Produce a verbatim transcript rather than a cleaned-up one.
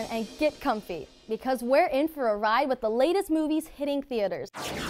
and get comfy, because we're in for a ride with the latest movies hitting theaters.